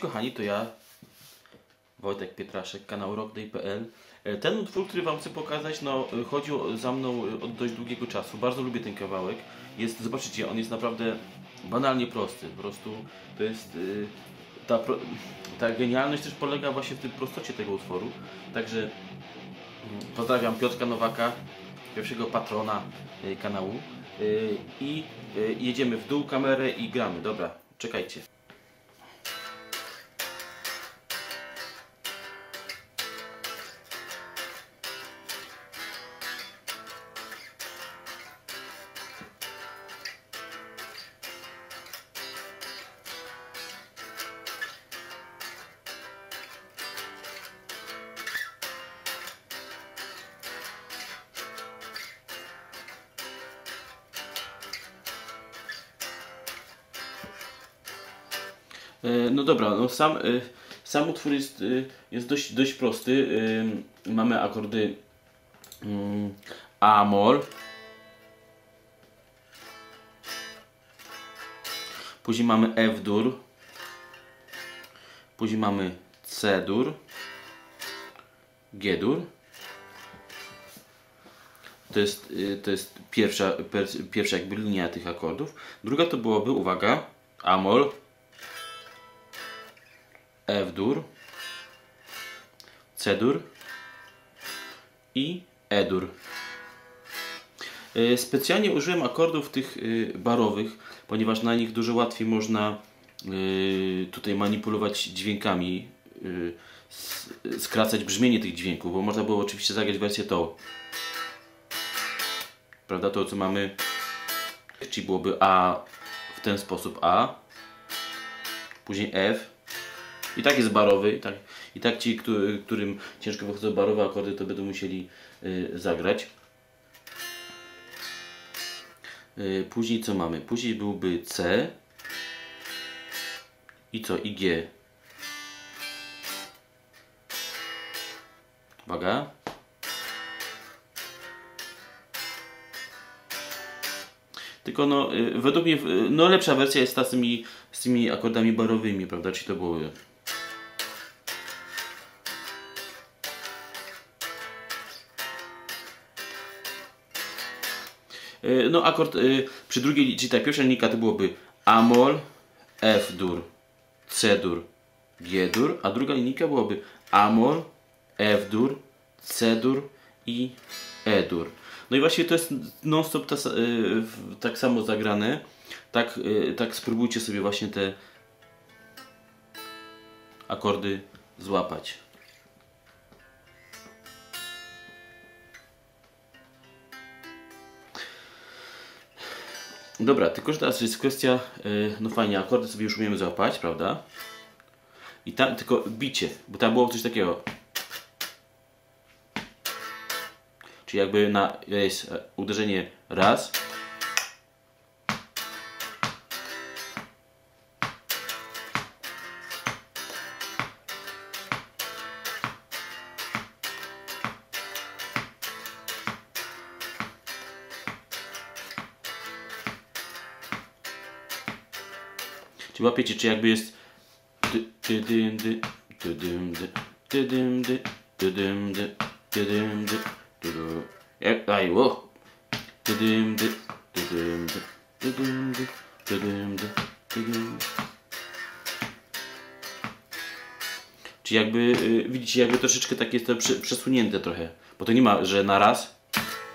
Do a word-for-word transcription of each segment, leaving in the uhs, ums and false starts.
kochani, to ja, Wojtek Pietraszek, kanał rockday kropka p l. Ten utwór, który Wam chcę pokazać, no chodzi za mną od dość długiego czasu. Bardzo lubię ten kawałek. Jest, zobaczycie, on jest naprawdę banalnie prosty. Po prostu to jest... Yy, ta, pro, ta genialność też polega właśnie w tym prostocie tego utworu. Także yy, pozdrawiam Piotrka Nowaka, pierwszego patrona yy, kanału. Yy, I yy, jedziemy w dół kamerę i gramy. Dobra, czekajcie. No dobra, no sam, sam utwór jest, jest dość, dość prosty. Mamy akordy A-moll, później mamy F-dur, później mamy C-dur, G-dur. To jest, to jest pierwsza, pierwsza jakby linia tych akordów. Druga to byłoby, uwaga, A-moll, F-dur, C-dur i E-dur. Specjalnie użyłem akordów tych barowych, ponieważ na nich dużo łatwiej można tutaj manipulować dźwiękami, skracać brzmienie tych dźwięków, bo można było oczywiście zagrać wersję tą. Prawda, to co mamy, czyli byłoby A w ten sposób A, później F. I tak jest barowy, i tak, i tak ci, którym ciężko wychodzą barowe akordy, to będą musieli y, zagrać. Y, później co mamy? Później byłby C i co? I G. Uwaga. Tylko no, y, według mnie, y, no lepsza wersja jest ta z tymi, z tymi akordami barowymi, prawda? Czyli to byłoby... No akord y, przy drugiej, czyli tak, pierwsza linijka to byłoby A-moll, F-dur, C-dur, G-dur, a druga linijka byłoby A-moll, F-dur, C-dur i E-dur. No i właśnie to jest non-stop ta, y, tak samo zagrane. Tak, y, tak spróbujcie sobie właśnie te akordy złapać. Dobra, tylko że teraz jest kwestia, yy, no fajnie, akordy sobie już umiemy złapać, prawda? I tam tylko bicie, bo tam było coś takiego. Czyli jakby na, jest uderzenie raz. Czy łapiecie, czy jakby jest aj, wo. Czy jakby, widzicie, jakby troszeczkę tak jest to przesunięte trochę, bo to nie ma, że na raz.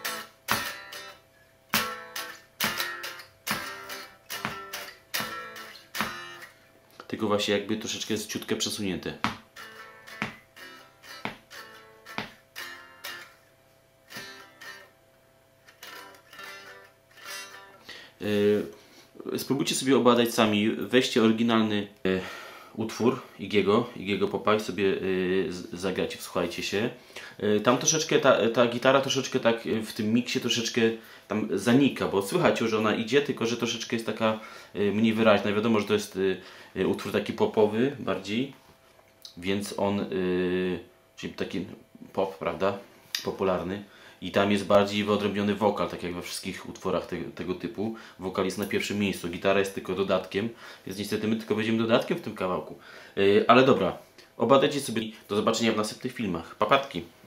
Tylko właśnie jakby troszeczkę jest ciutkę przesunięte. Yy, spróbujcie sobie obadać sami. Weźcie oryginalny yy, utwór Iggy'ego, Iggy'ego Popa i sobie yy, zagracie, wsłuchajcie się. Yy, tam troszeczkę ta, ta gitara troszeczkę tak yy, w tym miksie troszeczkę tam zanika, bo słychać już, że ona idzie, tylko że troszeczkę jest taka yy, mniej wyraźna. Wiadomo, że to jest yy, utwór taki popowy bardziej, więc on, yy, czyli taki pop, prawda, popularny, I tam jest bardziej wyodrębniony wokal, tak jak we wszystkich utworach te, tego typu. Wokal jest na pierwszym miejscu, gitara jest tylko dodatkiem, więc niestety my tylko będziemy dodatkiem w tym kawałku. Yy, ale dobra, obadajcie sobie, do zobaczenia w następnych filmach. Papatki!